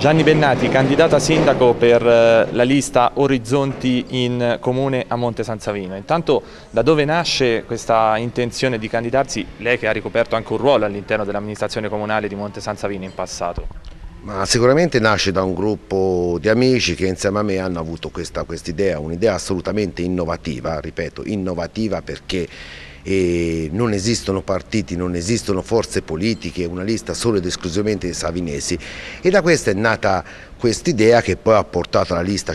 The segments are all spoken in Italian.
Gianni Bennati, candidata sindaco per la lista Orizzonti in comune a Monte San Savino. Intanto, da dove nasce questa intenzione di candidarsi, lei che ha ricoperto anche un ruolo all'interno dell'amministrazione comunale di Monte San Savino in passato? Ma sicuramente nasce da un gruppo di amici che insieme a me hanno avuto questa idea, un'idea assolutamente innovativa, ripeto, innovativa perché non esistono partiti, non esistono forze politiche, una lista solo ed esclusivamente dei savinesi, e da questa è nata quest'idea che poi ha portato alla lista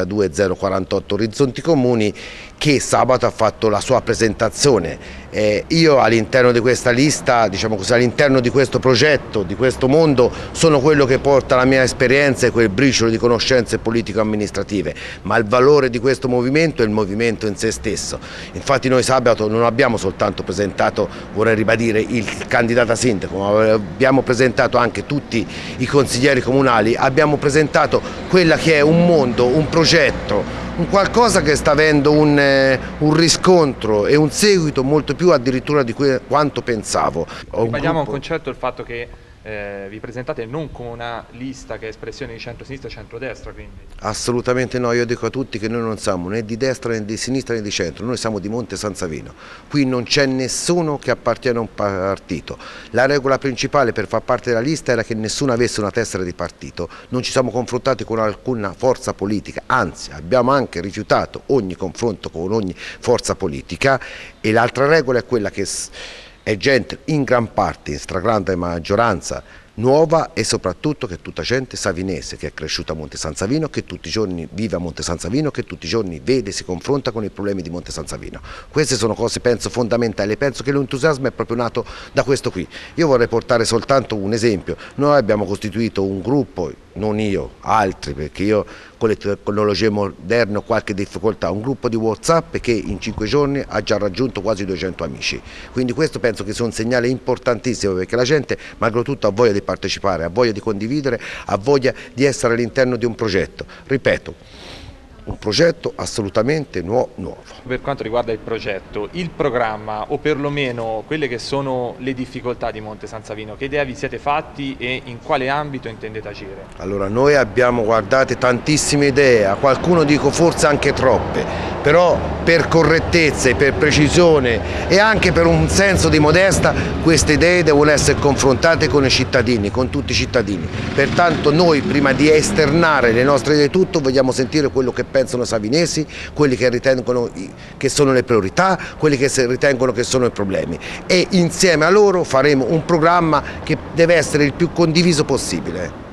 52048 Orizzonti Comuni, che sabato ha fatto la sua presentazione. Io all'interno di questa lista, diciamo così, all'interno di questo progetto, di questo mondo, sono quello che porta la mia esperienza e quel briciolo di conoscenze politico-amministrative, ma il valore di questo movimento è il movimento in se stesso. Infatti noi sabato non abbiamo soltanto presentato, vorrei ribadire, il candidato a sindaco, ma abbiamo presentato anche tutti i consiglieri comunali, abbiamo presentato quella che è un mondo, un progetto, un qualcosa che sta avendo un riscontro e un seguito molto più addirittura di quanto pensavo. Ribadiamo un concetto, il fatto che vi presentate non come una lista che è espressione di centro-sinistra e centrodestra, quindi? Assolutamente no, io dico a tutti che noi non siamo né di destra né di sinistra né di centro, noi siamo di Monte San Savino, qui non c'è nessuno che appartiene a un partito. La regola principale per far parte della lista era che nessuno avesse una tessera di partito, non ci siamo confrontati con alcuna forza politica, anzi abbiamo anche rifiutato ogni confronto con ogni forza politica, e l'altra regola è quella che è gente in gran parte, in stragrande maggioranza, nuova, e soprattutto che è tutta gente savinese che è cresciuta a Monte San Savino, che tutti i giorni vive a Monte San Savino, che tutti i giorni vede e si confronta con i problemi di Monte San Savino. Queste sono cose, penso, fondamentali, penso che l'entusiasmo è proprio nato da questo qui. Io vorrei portare soltanto un esempio: noi abbiamo costituito un gruppo, non io, altri, perché io con le tecnologie moderne ho qualche difficoltà, un gruppo di WhatsApp che in 5 giorni ha già raggiunto quasi 200 amici, quindi questo penso che sia un segnale importantissimo, perché la gente, malgrado tutto, ha voglia di partecipare, ha voglia di condividere, ha voglia di essere all'interno di un progetto, ripeto, un progetto assolutamente nuovo. Per quanto riguarda il progetto, il programma, o perlomeno quelle che sono le difficoltà di Monte San Savino, che idea vi siete fatti e in quale ambito intendete agire? Allora, noi abbiamo, guardate, tantissime idee, a qualcuno dico forse anche troppe, però per correttezza e per precisione e anche per un senso di modestia, queste idee devono essere confrontate con i cittadini, con tutti i cittadini. Pertanto noi, prima di esternare le nostre idee tutto, vogliamo sentire quello che pensano i savinesi, quelli che ritengono che sono le priorità, quelli che ritengono che sono i problemi, e insieme a loro faremo un programma che deve essere il più condiviso possibile.